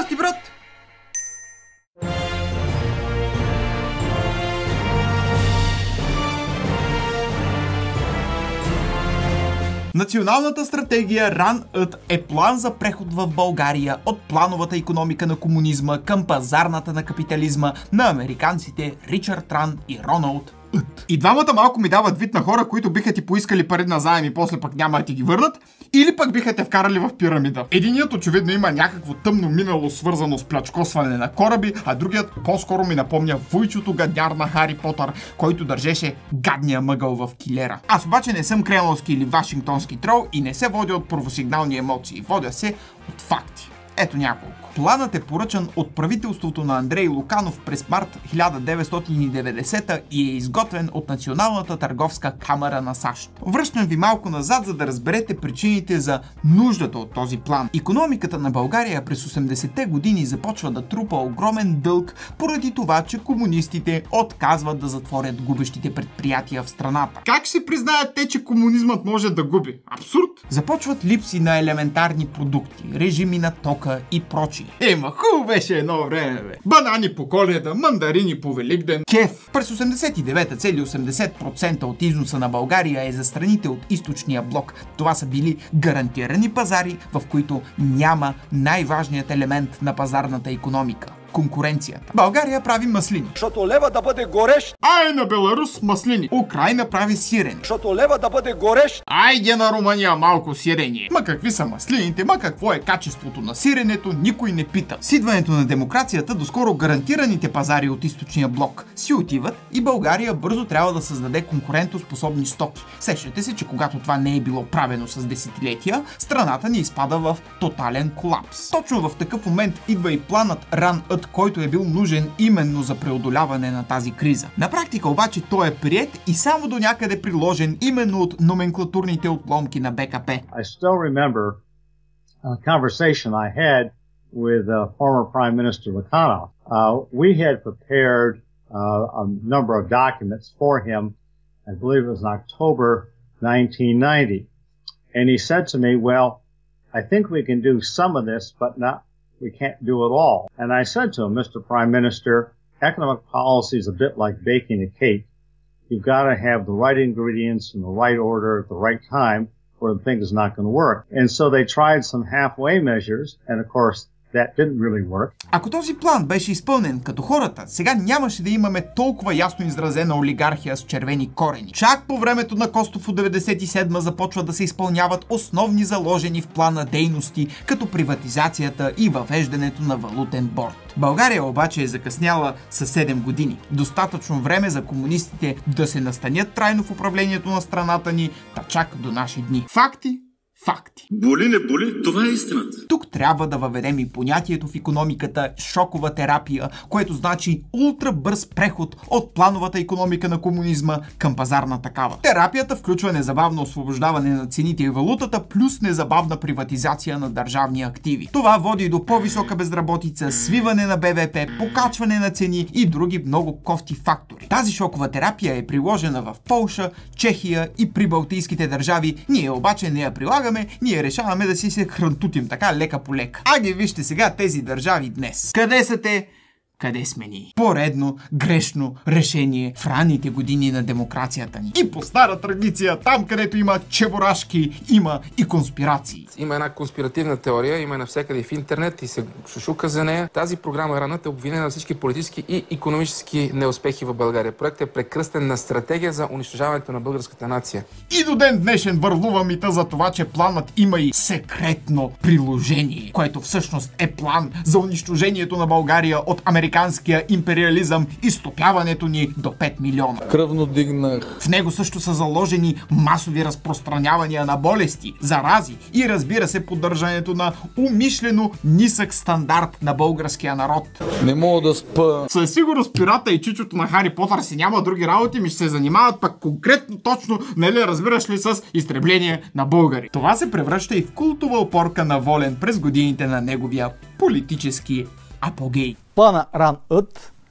Здрасти, брат! Националната стратегия Run-Ut е план за преход в България от плановата икономика на комунизма към пазарната на капитализма на американците Ричард Ран и Роналд Ът. И двамата малко ми дават вид на хора, които биха ти поискали пари на заем и после пък няма да ти ги върнат, или пък биха те вкарали в пирамида. Единият очевидно има някакво тъмно минало, свързано с плячкосване на кораби, а другият по-скоро ми напомня вуйчото гадняр на Хари Потър, който държеше гадния мъгъл в килера. Аз обаче не съм кремълски или вашингтонски трол и не се водя от първосигнални емоции, водя се от факти. Ето няколко. Планът е поръчан от правителството на Андрей Луканов през март 1990 и е изготвен от Националната търговска камара на САЩ. Връщам ви малко назад, за да разберете причините за нуждата от този план. Икономиката на България през 80-те години започва да трупа огромен дълг поради това, че комунистите отказват да затворят губещите предприятия в страната. Как ще признаят те, че комунизмът може да губи? Абсурд! Започват липси на елементарни продукти, режими на тока и прочие. Ема, хубаво беше едно време, бе. Банани по Коледа, мандарини по Великден, кеф. През 89-та цели 80% от износа на България е за страните от източния блок. Това са били гарантирани пазари, в които няма най-важният елемент на пазарната икономика – конкуренцията. България прави маслини. Защото лева да бъде горещ. Ай на Беларус маслини. Украйна прави сирене. Защото лева да бъде горещ. Айде на Румъния малко сирене. Ма какви са маслините, ма какво е качеството на сиренето, никой не пита. С идването на демокрацията доскоро гарантираните пазари от източния блок си отиват и България бързо трябва да създаде конкурентоспособни стоки. Сещате се, че когато това не е било правено с десетилетия, страната ни изпада в тотален колапс. Точно в такъв момент идва и планът Run-Ut, който е бил нужен именно за преодоляване на тази криза. На практика обаче той е приет и само до някъде приложен именно от номенклатурните отломки на БКП. I still remember a conversation I had with former Prime Minister Lukhanov. We had prepared a number of documents for him. I believe it was in October 1990. And he said to me, well, I think we can do some of this, but we can't do it all. And I said to him, Mr. Prime Minister, economic policy is a bit like baking a cake. You've got to have the right ingredients in the right order at the right time, or the thing is not going to work. And so they tried some halfway measures, and of course, that didn't really work. Ако този план беше изпълнен като хората, сега нямаше да имаме толкова ясно изразена олигархия с червени корени. Чак по времето на Костов от 97 започва да се изпълняват основни заложени в плана дейности, като приватизацията и въвеждането на валутен борд. България обаче е закъсняла с 7 години. Достатъчно време за комунистите да се настанят трайно в управлението на страната ни, та чак до наши дни. Факти? Факти. Боли не боли, това е истината. Тук трябва да въведем и понятието в икономиката шокова терапия, което значи ултрабърз преход от плановата икономика на комунизма към пазарна такава. Терапията включва незабавно освобождаване на цените и валутата, плюс незабавна приватизация на държавни активи. Това води до по-висока безработица, свиване на БВП, покачване на цени и други много кофти фактори. Тази шокова терапия е приложена в Полша, Чехия и прибалтийските държави. Ние обаче не я прилагаме, ние решаваме да си се хрантутим така лека по лека. Аги вижте сега тези държави днес. Къде са те? Къде сме ние? Поредно, грешно решение в ранните години на демокрацията ни. И по стара традиция, там където има чебурашки, има и конспирации. Има една конспиративна теория, има навсякъде в интернет и се шушука за нея. Тази програма Run-Ut е обвинена на всички политически и икономически неуспехи в България. Проектът е прекръстен на стратегия за унищожаването на българската нация. И до ден днешен върлува мита за това, че планът има и секретно приложение, което всъщност е план за унищожението на България от американския империализъм и стопяването ни до 5 милиона. Кръвно дигнах. В него също са заложени масови разпространявания на болести, зарази и разбира се поддържането на умишлено нисък стандарт на българския народ. Не мога да спа. Със сигурност пирата и чичото на Хари Потър си няма други работи, ми ще се занимават пък конкретно точно, нали разбираш ли, с изтребление на българи. Това се превръща и в култова опорка на Волен през годините на неговия политически апогей. Плана Run-Ut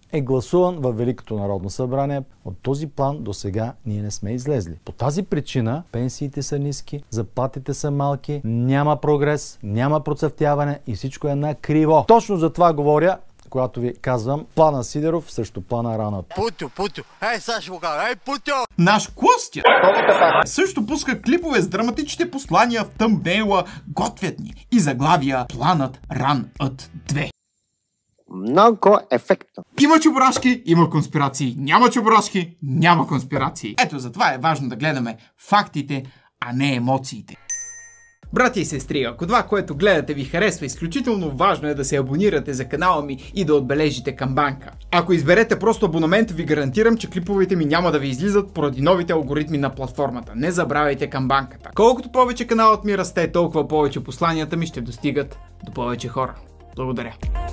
е гласуван във Великото народно събрание. От този план до сега ние не сме излезли. По тази причина пенсиите са ниски, заплатите са малки, няма прогрес, няма процъфтяване и всичко е на криво. Точно за това говоря, когато ви казвам плана Сидеров срещу плана Ранът. Путю, сега ще го кажа, Путю! Наш Костя също пуска клипове с драматичните послания в тъмбнейла, готвят ни и заглавия Планът Ранът 2. Много ефектно. Има чебурашки, има конспирации. Няма чебурашки, няма конспирации. Ето затова е важно да гледаме фактите, а не емоциите. Братя и сестри, ако това, което гледате ви харесва, изключително важно е да се абонирате за канала ми и да отбележите камбанка. Ако изберете просто абонамент, ви гарантирам, че клиповете ми няма да ви излизат поради новите алгоритми на платформата. Не забравяйте камбанката. Колкото повече каналът ми расте, толкова повече посланията ми ще достигат до повече хора. Благодаря.